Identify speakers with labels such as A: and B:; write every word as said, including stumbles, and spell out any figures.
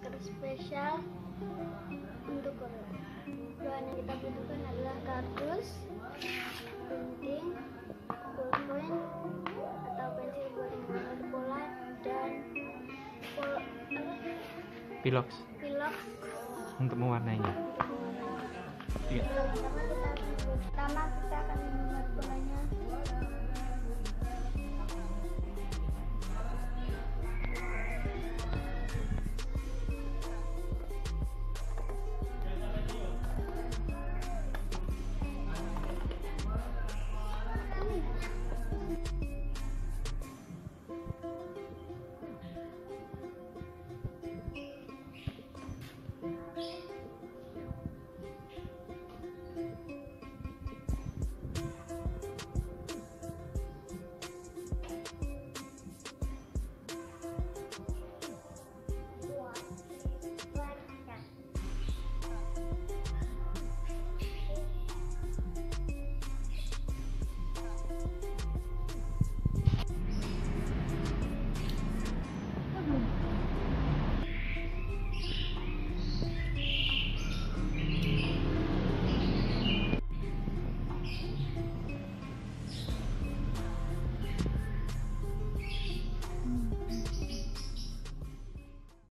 A: terspesial untuk Korea. Bahan yang kita butuhkan adalah kardus, gunting, ballpoint atau pensil buat membuat bola, dan pol
B: pilox
A: pilox
B: untuk mewarnainya. Iya.
A: Pertama kita pertama kita akan membuat bolanya.